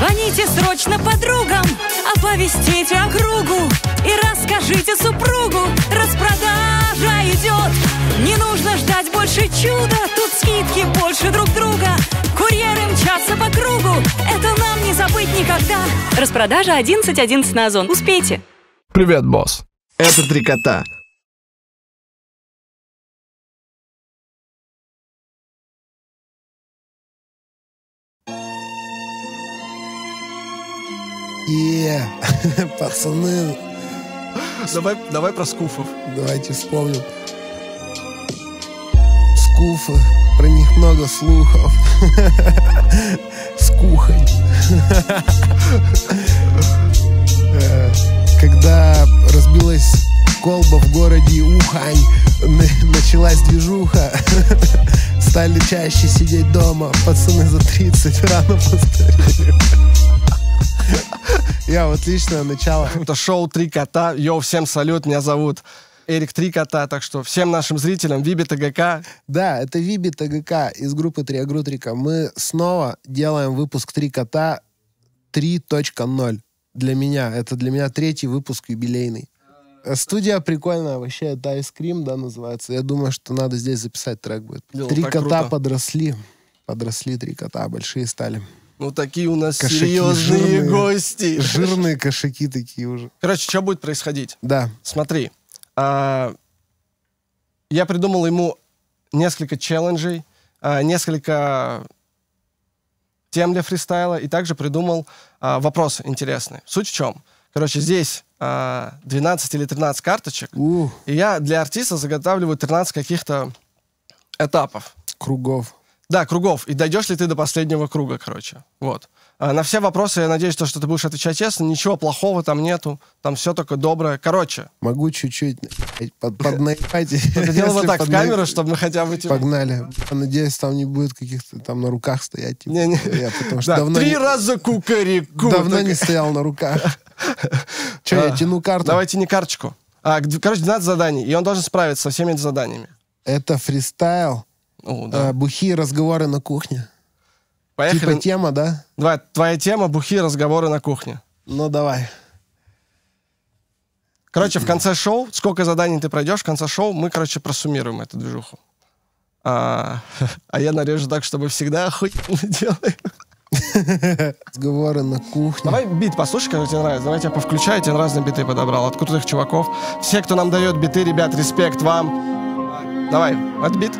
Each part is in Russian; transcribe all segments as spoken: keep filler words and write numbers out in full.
Звоните срочно подругам, оповестите округу и расскажите супругу. Распродажа идет, не нужно ждать больше чуда. Тут скидки больше друг друга, курьеры мчатся по кругу. Это нам не забыть никогда. Распродажа одиннадцать одиннадцать на Озон. Успейте. Привет, босс. Это три кота. Е, пацаны, Давай, давай про скуфов. давайте вспомним. Скуфы, про них много слухов. Скухонь. Э, Когда разбилась колба в городе Ухань, н- началась движуха. Стали чаще сидеть дома, пацаны за тридцать рано постарели. Я вот отличное начало. Это шоу «Три кота». Йоу, всем салют, меня зовут Эрик Три кота, так что всем нашим зрителям Виби ТГК. Да, это Виби ТГК из группы Триагрутрика. Мы снова делаем выпуск «Три кота» три точка ноль. Для меня. Это для меня третий выпуск юбилейный. Студия прикольная, вообще это Ice Cream, да, называется. Я думаю, что надо здесь записать трек будет. Дело Три так кота круто. подросли. Подросли три кота, большие стали. Ну, такие у нас Кошаки серьезные жирные. гости. Жирные кошаки такие уже. Короче, что будет происходить? Да. Смотри, а, я придумал ему несколько челленджей, а, несколько тем для фристайла, и также придумал а, вопросы интересные. Суть в чем? Короче, здесь а, двенадцать или тринадцать карточек, Ух, и я для артиста заготавливаю тринадцать каких-то этапов. кругов. Да, кругов. И дойдешь ли ты до последнего круга, короче. Вот. А на все вопросы, я надеюсь, то, что ты будешь отвечать честно. Ничего плохого там нету. Там все только доброе. Короче. Могу чуть-чуть под, поднаебать. Это дело вот если так в подна- камеру, чтобы мы хотя бы... типа- Погнали. Надеюсь, там не будет каких-то там на руках стоять. Типа. Не-не. Я потому что Да, давно, три не, раза кукареку. давно Так- не стоял на руках. Че, я А, тяну карту? Давайте не карточку. А, г- короче, двенадцать заданий. И он должен справиться со всеми этими заданиями. Это фристайл. О, да. а, бухие разговоры на кухне. Поехали. Типа тема, да? Давай, твоя тема — бухие разговоры на кухне. Ну, давай. Короче, в конце шоу, сколько заданий ты пройдешь, в конце шоу мы, короче, просуммируем эту движуху. А, а я нарежу так, чтобы всегда охуенно делаем. Разговоры на кухне. Давай бит послушай, который тебе нравится. Давай я тебя повключаю, я тебе разные биты подобрал. От крутых чуваков. Все, кто нам дает биты, ребят, респект вам. Давай, от бит.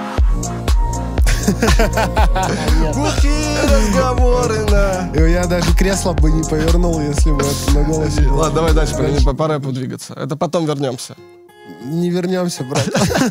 Бухие разговоры на... И я даже кресло бы не повернул, если бы это на голосе было. Ладно, давай дальше, по, по, по рэпу двигаться. Это потом вернемся. Не вернемся, брат.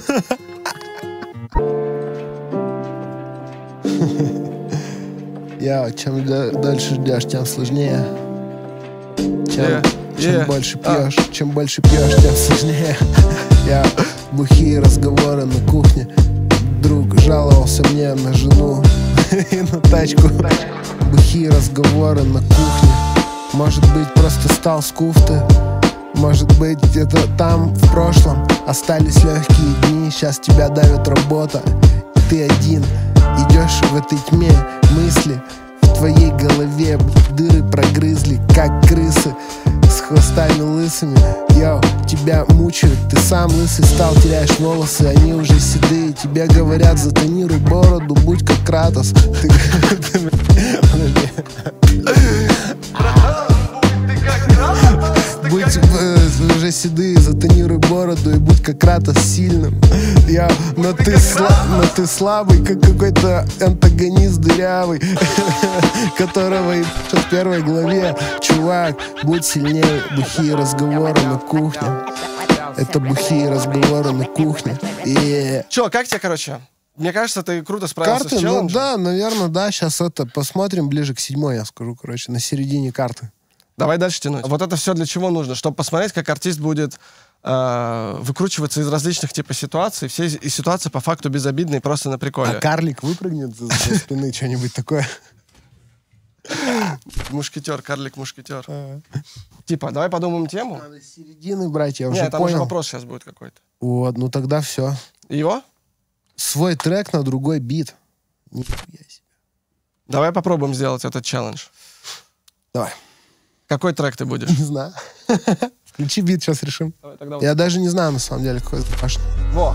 Я, чем да- дальше ждешь, тем сложнее. Чем, Yeah, чем yeah. больше А. пьешь, чем больше пьешь, тем сложнее. Я бухие разговоры на кухне. Друг жаловался мне на жену и на тачку. Бухие разговоры на кухне. Может быть, просто стал с куфты. Может быть, где-то там в прошлом остались легкие дни. Сейчас тебя давит работа, и ты один. Идешь в этой тьме, мысли в твоей голове дыры прогрызли, как крысы с хвостами лысыми. Йоу, тебя мучают, ты сам лысый стал, теряешь волосы, они уже седые. Тебе говорят, затонируй бороду, будь как Кратос. Ты... Подожди. Будь э, уже седые, затонируй бороду и будь как Кратос сильным. Я, но ты, сла, но ты слабый, как какой-то антагонист дырявый, которого и в первой главе. Чувак, будь сильнее, бухие разговоры на кухне. Это бухие разговоры на кухне. Yeah. Че, как тебе, короче? Мне кажется, ты круто справился Карты, с ну челленджем. да, наверное, да. Сейчас это посмотрим ближе к седьмой, я скажу, короче, на середине карты. Давай дальше тянуть. Вот это все для чего нужно? Чтобы посмотреть, как артист будет э, выкручиваться из различных типа ситуаций. Все и ситуации по факту безобидные, просто на приколе. А карлик выпрыгнет за, за спины, что-нибудь такое? Мушкетер, карлик-мушкетер. Типа, давай подумаем тему. Надо с середины брать, я уже Нет, там уже понял. вопрос сейчас будет какой-то. Вот, ну тогда все. Его? Свой трек на другой бит. Нихуя себе. Давай попробуем сделать этот челлендж. Давай. Какой трек ты будешь? Не знаю. Включи бит, сейчас решим. Давай, тогда... Я даже не знаю, на самом деле, какой страшный. Во!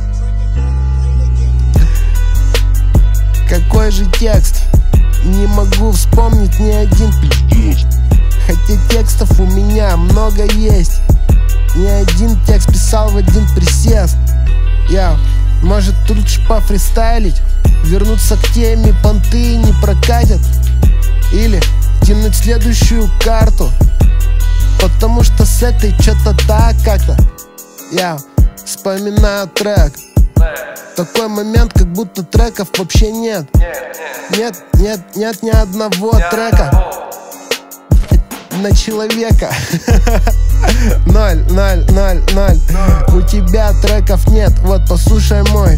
Какой же текст? Не могу вспомнить ни один. Хотя текстов у меня много есть. Ни один текст писал в один присест. Я, может, лучше пофристайлить, вернуться к теме, понты не прокатят. Или тянуть следующую карту, потому что с этой что-то так как-то. Я вспоминаю трек. Такой момент, как будто треков вообще нет. Нет, нет, нет ни одного трека на человека. Ноль, ноль, ноль, ноль. У тебя треков нет, вот послушай мой.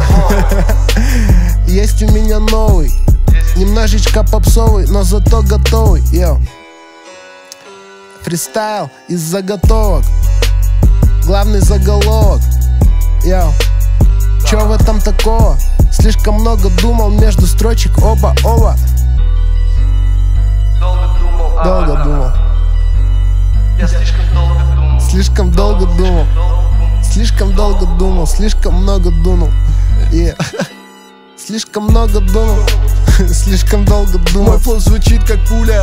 Есть у меня новый, немножечко попсовый, но зато готовый. Йо. Фристайл из заготовок, главный заголовок. Йо. Чё в этом такого? Слишком много думал между строчек, оба-оба. Долго думал. Я слишком долго думал. Слишком долго думал. Слишком долго думал. Слишком много думал. И слишком много думал. Слишком долго думал. Мой флоу звучит как пуля.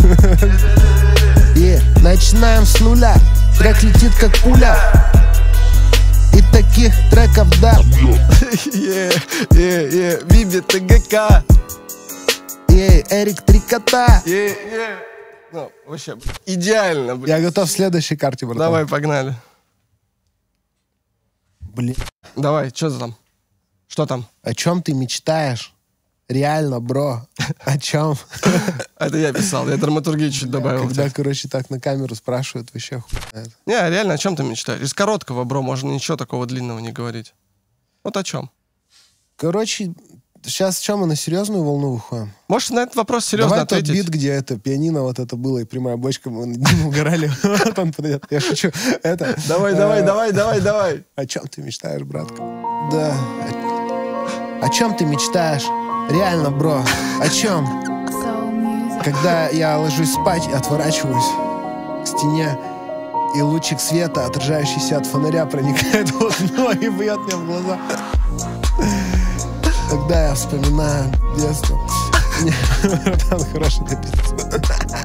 И начинаем с нуля. Трек летит как пуля. И таких треков, да. Е, е, е, Виби, ТГК. Ей, Эрик Три Кота. Е, е. Ну, вообще, идеально, блин. Я готов к следующей карте, братан. Давай, погнали. Блин. Давай, что там? Что там? О чем ты мечтаешь? Реально, бро. О чем? Это я писал, я драматургию чуть добавил. Когда, короче, так на камеру спрашивают, вообще хуй знает. Не, реально, о чем ты мечтаешь? Из короткого, бро, можно ничего такого длинного не говорить. Вот о чем. Короче, сейчас что, мы на серьезную волну выходим? Можешь на этот вопрос серьезно Давай ответить? тот бит, где это пианино вот это было, и прямая бочка, мы над ним угорали. Вот он подойдет. Я шучу. Это... Давай, давай, давай, давай, давай. О чем ты мечтаешь, братка? Да. О чем ты мечтаешь? Реально, бро. О чем? Когда я ложусь спать и отворачиваюсь к стене, и лучик света, отражающийся от фонаря, проникает в окно и бьет мне в глаза. Тогда я вспоминаю детство. Братан, хороший написано.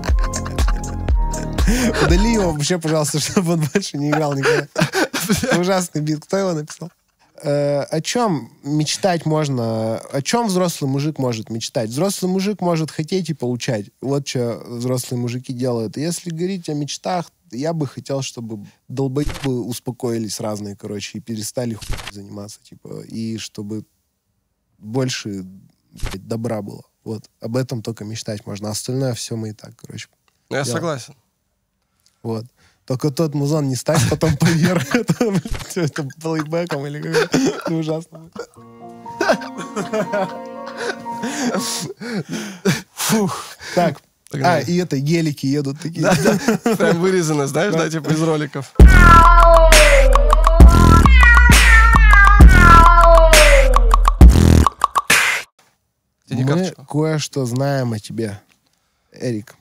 Удали его вообще, пожалуйста, чтобы он больше не играл никогда. Ужасный бит. Кто его написал? Э, о чем мечтать можно? О чем взрослый мужик может мечтать? Взрослый мужик может хотеть и получать. Вот что взрослые мужики делают. Если говорить о мечтах, я бы хотел, чтобы долбоебы успокоились разные, короче, и перестали хуй заниматься, типа, и чтобы больше, блядь, добра было. Вот. Об этом только мечтать можно. А остальное все мы и так, короче. Я делаем. согласен. Вот. Только тот музон не ставь потом поверх. Это плейбеком или как-то. Это ужасно. Фух. Так. А, и это гелики едут такие. Да, да. Прям вырезано, знаешь, да, типа из роликов. Мы кое-что знаем о тебе, Эрик.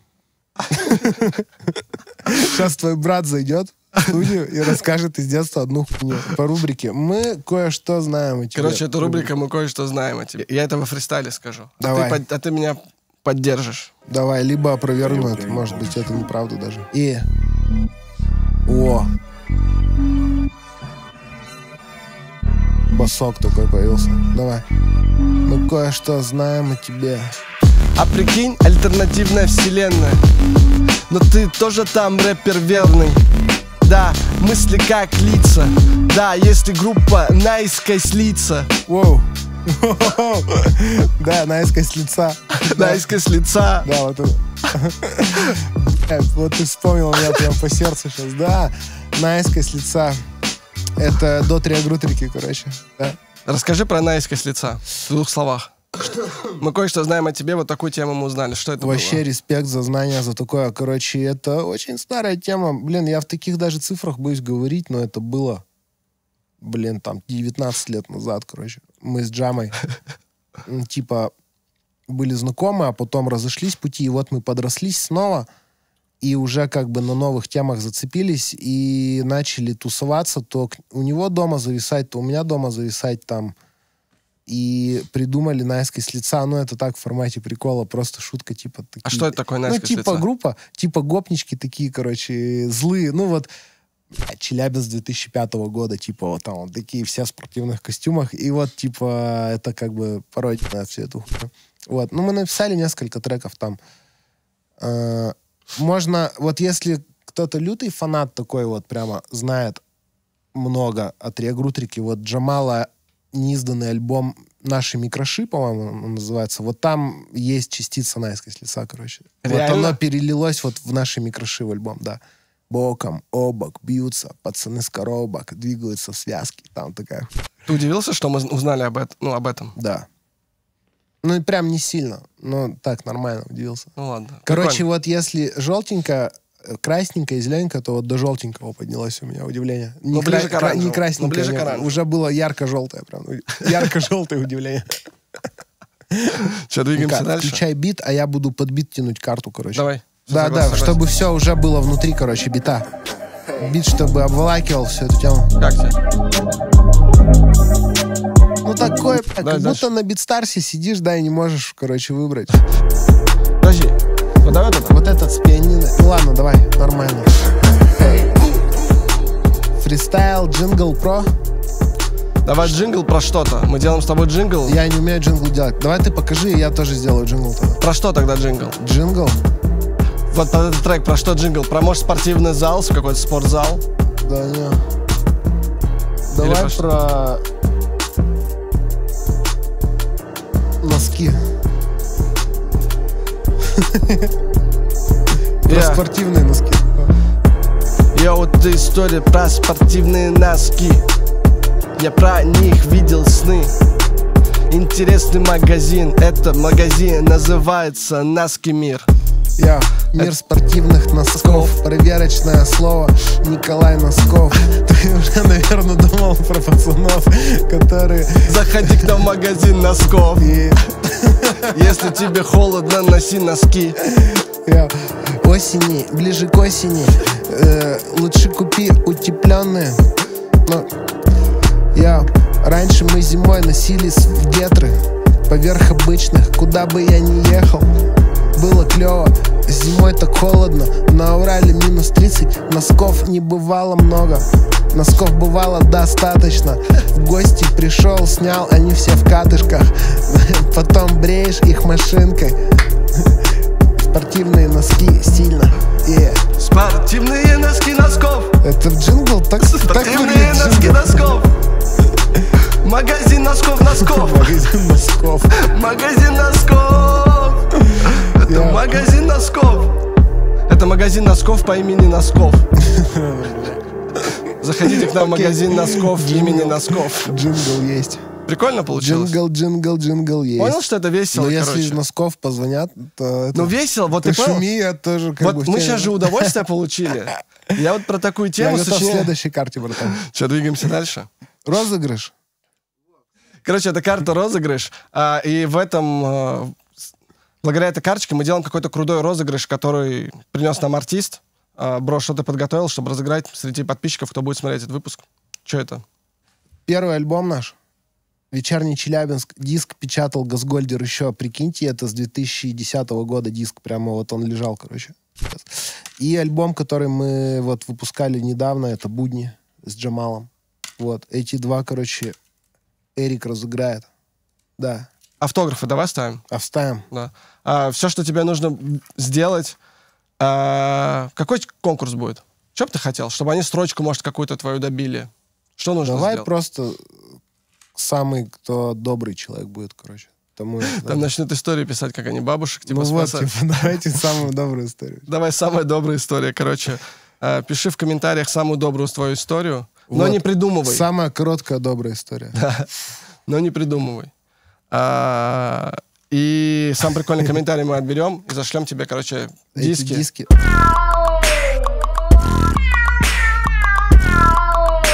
Сейчас твой брат зайдет в студию и расскажет из детства одну хуйню по рубрике. Мы кое-что знаем о тебе. Короче, эту рубрика «Мы кое-что знаем о тебе». Я это во фристайле скажу. Давай. А ты, а ты меня поддержишь. Давай, либо опровергну это. Может быть, это неправда даже. И... О! Басок такой появился. Давай. Мы кое-что знаем о тебе. А прикинь, альтернативная вселенная. Но ты тоже там рэпер верный. Да, мысли как лица. Да, если группа наискось лица. Воу. Да, наискось лица. Наискось лица. Да, вот это. Вот ты вспомнил меня прям по сердцу сейчас. Да, наискось лица. Это до три агрутрики, короче. Да. Расскажи про наискось лица в двух словах. Мы кое-что знаем о тебе, вот такую тему мы узнали. Что это Вообще было? респект за знания, за такое. Короче, это очень старая тема. Блин, я в таких даже цифрах боюсь говорить, но это было, блин, там девятнадцать лет назад, короче. Мы с Джамой, типа, были знакомы, а потом разошлись пути, и вот мы подрослись снова, и уже как бы на новых темах зацепились, и начали тусоваться, то у него дома зависать, то у меня дома зависать там, и придумали наискось с лица, ну это так в формате прикола, просто шутка типа... Такие, а что это такое наискось ну, типа лица? группа, типа гопнички такие, короче, злые, ну вот Челябинск две тысячи пятого года, типа вот там вот такие все в спортивных костюмах, и вот типа это как бы пародия на всю эту хуйню. Вот, ну мы написали несколько треков там. Э, можно, вот если кто-то лютый фанат такой вот прямо знает много от Регрутрики, вот Джамала неизданный альбом «Наши микроши», по-моему, он называется, вот там есть частица наискось лица, короче. Реально? Вот оно перелилось вот в «Наши микроши» в альбом, да. Боком, обок, бьются, пацаны с коробок, двигаются в связке, там такая. Ты удивился, что мы узнали об этом? Ну, об этом? Да. Ну, и прям не сильно, но так, нормально удивился. Ну, ладно. Короче, Прикольно. вот если желтенько, красненько и зелененько, то вот до желтенького поднялось у меня удивление. Не, Ну, ближе кра- к оранжевому. не красненькое, Ну, ближе не- к оранжевому. уже было ярко-желтое, прям, ярко-желтое удивление. Что, двигаемся Ка- дальше? Включай бит, а я буду под бит тянуть карту, короче. Давай. Да, Согласен, да, согласен. чтобы все уже было внутри, короче, бита. Бит, чтобы обволакивал всю эту тему. Как тебе? Ну, такое, как Давай будто дальше. на битстарсе сидишь, да, и не можешь, короче, выбрать. Подожди. Вот давай вот это. Вот этот с пианино. Ну ладно, давай, нормально. Фристайл, джингл про. Давай джингл про что-то. Мы делаем с тобой джингл. Я не умею джингл делать. Давай ты покажи, и я тоже сделаю джингл тогда. Про что тогда джингл? Джингл? Вот под этот трек про что джингл? Про, может, спортивный зал, какой-то спортзал? Да не. Давай про что? про... носки. Про Я- спортивные носки. Я вот эта история про спортивные носки. Я про них видел сны. Интересный магазин. Это магазин называется Носки Мир. Я мир спортивных носков. Проверочное слово Николай Носков. Ты уже, наверное, думал про пацанов, которые... Заходи к нам в магазин носков. И... Если тебе холодно, носи носки. Я... Осени, ближе к осени, э, лучше купи утепленные. Но я... Раньше мы зимой носились в гетры поверх обычных, куда бы я ни ехал. Было клево, зимой так холодно. На Урале минус тридцать, носков не бывало много. Носков бывало достаточно. В гости пришел, снял, они все в катышках. Потом бреешь их машинкой. Спортивные носки, стильно. Yeah. Спортивные носки носков. Это в джингл так, так Спортивные выглядит носки джингл. носков. Магазин носков носков. Магазин носков. Магазин носков. Это Я- магазин носков. Это магазин носков по имени Носков. Заходите к нам в магазин носков имени Носков. Джингл есть. Прикольно получилось? Джингл, джингл, джингл есть. Понял, что это весело, Но если короче? из носков позвонят, то... это- Ну весело, вот ты понял? Пошуми, я тоже как бы... Вот в мы теме. сейчас же удовольствие получили. Я вот про такую Я тему готов к сочиняю. следующей карте, братан. Что, двигаемся дальше? Розыгрыш. Короче, это карта розыгрыш, а, и в этом, а, с- благодаря этой карточке мы делаем какой-то крутой розыгрыш, который принес нам артист. А, бро, что ты подготовил, чтобы разыграть среди подписчиков, кто будет смотреть этот выпуск? Что это? Первый альбом наш. «Вечерний Челябинск». Диск печатал Газгольдер еще, прикиньте, это с две тысячи десятого года диск. Прямо вот он лежал, короче. И альбом, который мы вот выпускали недавно, это «Будни» с Джамалом. Вот. Эти два, короче, Эрик разыграет. Да. Автографы давай ставим. А вставим. Да. А, все, что тебе нужно сделать... а, какой конкурс будет? Что бы ты хотел? Чтобы они строчку, может, какую-то твою добили. Что нужно Давай сделать? просто самый, кто добрый человек будет, короче. Тому и- Там начнут истории писать, как они бабушек типа ну вот, спасают. типа, давайте самую добрую историю. Давай самая добрая история, короче. э, пиши в комментариях самую добрую твою историю, но Вот. не придумывай. Самая короткая добрая история. Но не придумывай. А, и сам прикольный комментарий мы отберем и зашлем тебе, короче, Эти диски. диски.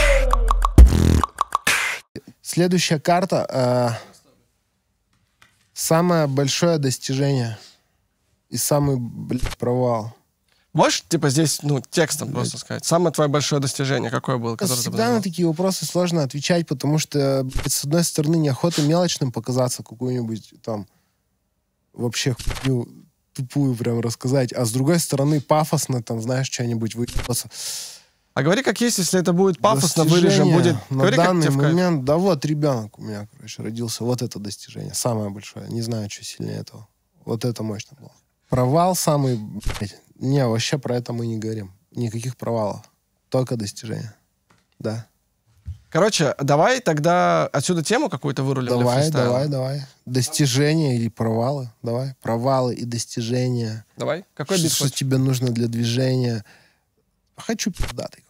Следующая карта. э, Самое большое достижение и самый, блядь, провал. Можешь, типа, здесь, ну, текстом просто сказать? Самое твое большое достижение какое было? Которое ты Всегда познавал? на такие вопросы сложно отвечать, потому что, блядь, с одной стороны, неохота мелочным показаться, какую-нибудь там вообще хуйню тупую прям рассказать, а с другой стороны, пафосно, там, знаешь, что-нибудь выебаться. А говори как есть, если это будет пафосно, Достижение вырежем, будет... на Говори, как данный тебе в кайф. момент, да вот ребенок у меня, короче, родился, вот это достижение, самое большое, не знаю, что сильнее этого. Вот это мощно было. Провал самый, блядь, не, вообще про это мы не говорим. Никаких провалов, только достижения, да. Короче, давай тогда отсюда тему какую-то вырулим для Давай, фристайла. давай, давай. Достижения или провалы, давай. Провалы и достижения. Давай. Какой Что, бит что хочешь? тебе нужно для движения? Хочу пиздатый.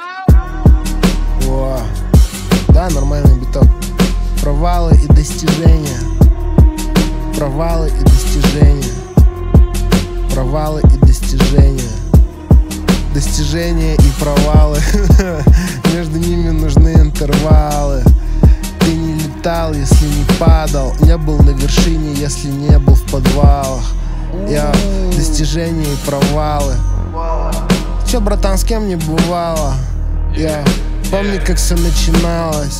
О, да, нормальный биток. Провалы и достижения. Провалы и достижения. Провалы и достижения. Достижения и провалы. Между ними нужны интервалы. Ты не летал, если не падал. Не был на вершине, если не был в подвалах. Я достижения и провалы. Че, братан, с кем не бывало? Я помню, как все начиналось.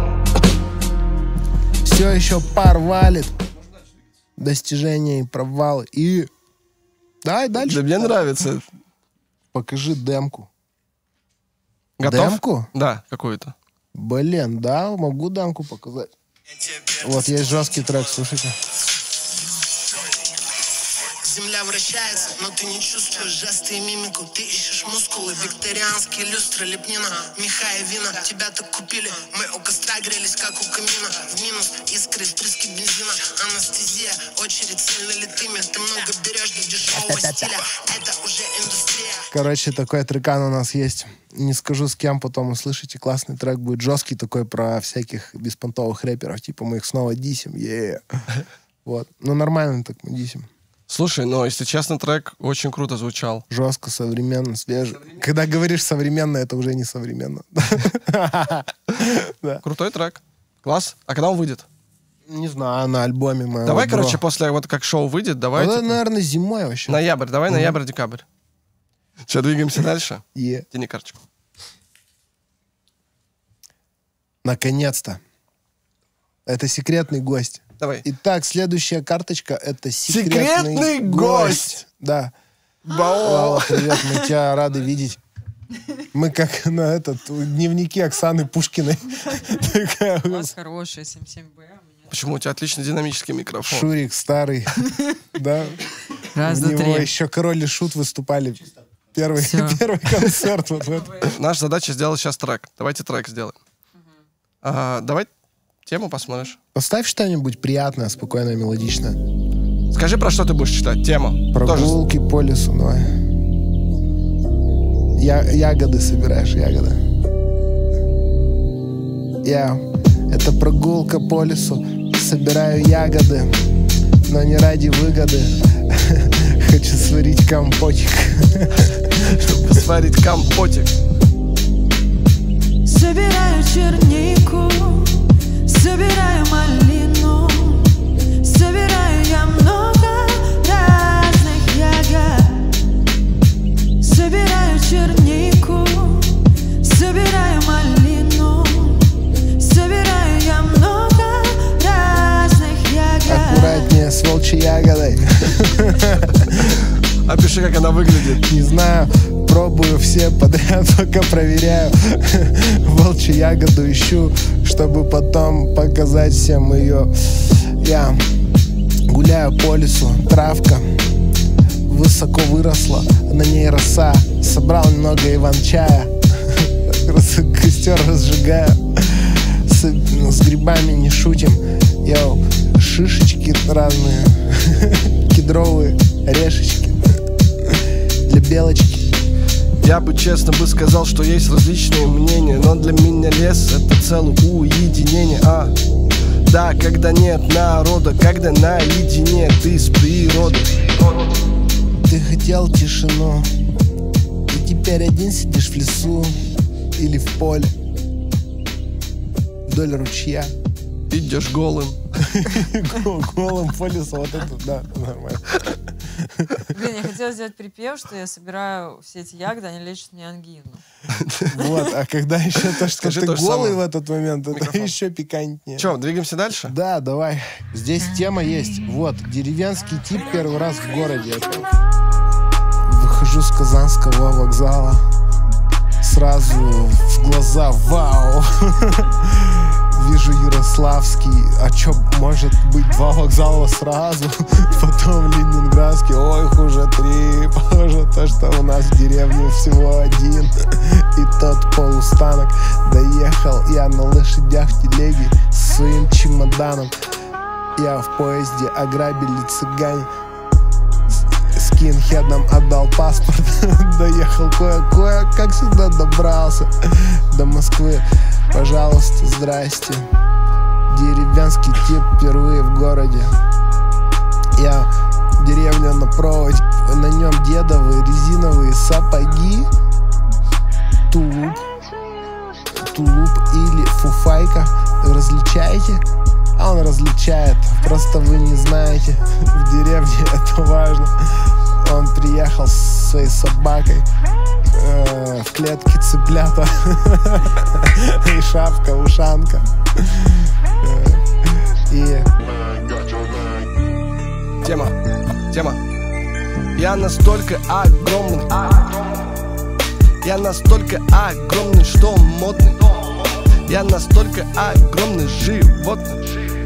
Все еще пар валит. Достижения и провалы. И давай дальше. Да мне нравится. Покажи демку. Готов? Демку? Да, какую-то. Блин, да, могу демку показать. Вот есть жесткий трек, слушайте. Земля вращается, но ты не чувствуешь жесты и мимику. Ты ищешь мускулы, викторианские люстры, лепнина, меха и вина. Тебя так купили, мы у костра грелись, как у камина. В минус искры, впрыски бензина. Анестезия, очередь сильно литыми. Ты много берешь для дешевого стиля. Это уже индустрия. Короче, такой трекан у нас есть. Не скажу с кем, потом услышите. Классный трек будет, жесткий такой, про всяких беспонтовых рэперов. Типа мы их снова дисим, е Вот. Ну нормально так мы дисим. Слушай, ну, если честно, трек очень круто звучал. Жестко, современно, свежий. Когда говоришь современно, это уже не современно. Крутой трек. Класс. А когда он выйдет? Не знаю, на альбоме моего Давай, бро. короче, после вот как шоу выйдет, давай. Ну, типа, наверное, зимой вообще. Ноябрь, давай ноябрь-декабрь. Че, двигаемся дальше? Е. Тяни карточку. Наконец-то. Это секретный гость. Давай. Итак, следующая карточка — это секретный, Секретный гость. Да. Бау. Лала, привет, мы тебя рады видеть. Мы как на этот дневнике Оксаны Пушкиной. Такая У вас хорошая семь семь бэ. Почему? У тебя отличный динамический микрофон. Шурик старый. Да. Раз, В два, него три. еще Король и Шут выступали. Первый, Всё. первый концерт. Вот в этом. Наша задача сделать сейчас трек. Давайте трек сделаем. А, давай тему посмотришь. Поставь что-нибудь приятное, спокойное, мелодичное. Скажи, про что ты будешь читать. Тема. Тоже. Прогулки по лесу, давай. Я, ягоды собираешь, ягоды. Я. Это прогулка по лесу. Собираю ягоды, но не ради выгоды. Хочу сварить компотик. Чтобы сварить компотик. Собираю чернику, собираю малину, собираю я много разных ягод. Собираю чернику, собираю малину, собираю я много разных ягод. Аккуратнее с волчьей ягодой. Опиши, как она выглядит. Не знаю, пробую все подряд, пока проверяю. Волчью ягоду ищу, чтобы потом показать всем ее. Я гуляю по лесу, травка высоко выросла, на ней роса. Собрал немного иван-чая, костер разжигаю. С, с грибами не шутим. Йоу, шишечки разные, кедровые орешечки для белочки. Я бы честно бы сказал, что есть различные мнения, но для меня лес — это целое уединение. А, да, когда нет народа, когда наедине ты с природой. Ты хотел тишину, и теперь один сидишь в лесу или в поле вдоль ручья. Идешь голым. Голым по лесу, вот это, да, нормально. Блин, я хотела сделать припев, что я собираю все эти ягоды, они лечат мне ангину. Вот, а когда еще то, что Скажи ты то же голый самое. в этот момент, это Микрофон. еще пикантнее. Че, двигаемся дальше? Да, давай. Здесь тема есть. Вот, деревенский тип первый раз в городе. Выхожу с Казанского вокзала. Сразу в глаза вау. Вижу Ярославский. А чё, может быть два вокзала сразу? Потом Ленинградский. Ой, хуже три. Похоже, то, что у нас в деревне всего один. И тот полустанок. Доехал я на лошадях в телеге с своим чемоданом. Я в поезде, ограбили цыгане. Скинхедом отдал паспорт. Доехал кое-кое, как всегда добрался до Москвы. Пожалуйста, здрасте. Деревенский тип впервые в городе. Я деревня на проводе. На нем дедовые резиновые сапоги. Тулуп. Тулуп или фуфайка. Различаете? А он различает, просто вы не знаете. В деревне это важно. Он приехал со своей собакой. э, В клетке цыплята. И шапка, ушанка. Э, И Тема, тема. Я настолько огромный. Я настолько огромный, что модный. Я настолько огромный животный.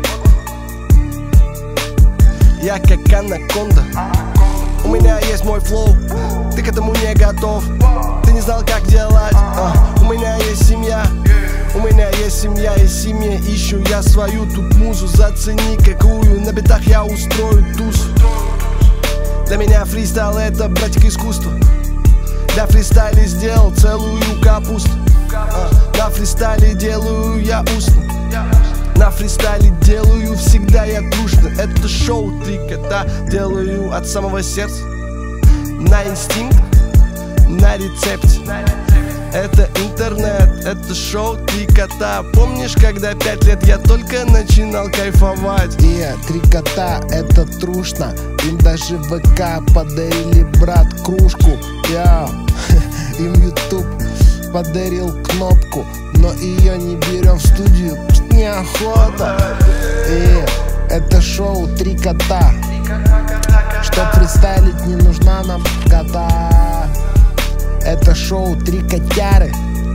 Я как анаконда. У меня есть мой флоу. Ты к этому не готов. Ты не знал, как делать. а, У меня есть семья. У меня есть семья и семья. Ищу я свою тут музу. Зацени какую. На битах я устрою туз. Для меня фристайл это, братик, искусство. Для фристайля сделал целую капусту. а, На фристайле делаю я устно. На фристайле делаю всегда я трушно. Это шоу три кота. Делаю от самого сердца. На инстинкт, на рецепте. Это интернет, это шоу три кота. Помнишь, когда пять лет я только начинал кайфовать? И три кота это трушно. Им даже в ВК подарили, брат, кружку. Я им YouTube подарил кнопку, но ее не берем в студию, неохота. И это шоу три кота. Чтоб фристайлить, не нужна нам кота. Это шоу три котяры.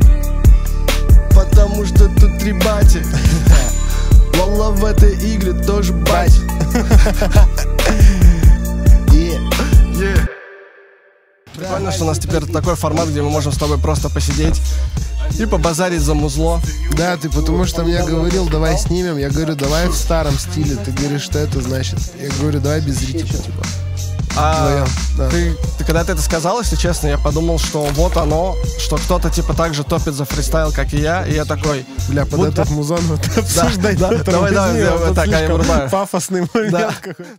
Потому что тут три бати. Лола в этой игре тоже бать. И Yeah. Прикольно, что у нас теперь такой формат, где мы можем с тобой просто посидеть и побазарить за музло. да, ты потому что мне говорил, давай снимем. Я говорю, давай в старом стиле. Ты говоришь, что это значит? Я говорю, давай без ритма, типа. А Вдвоем, да. ты, ты когда ты это сказал, если честно, я подумал, что вот оно, что кто-то типа так же топит за фристайл, как и я, и я такой, Бля, под вот этот музон вот обсуждать. да, это давай, без давай, него, давай, тут так, я слишком вырубаю. пафосный момент Да. какой-то.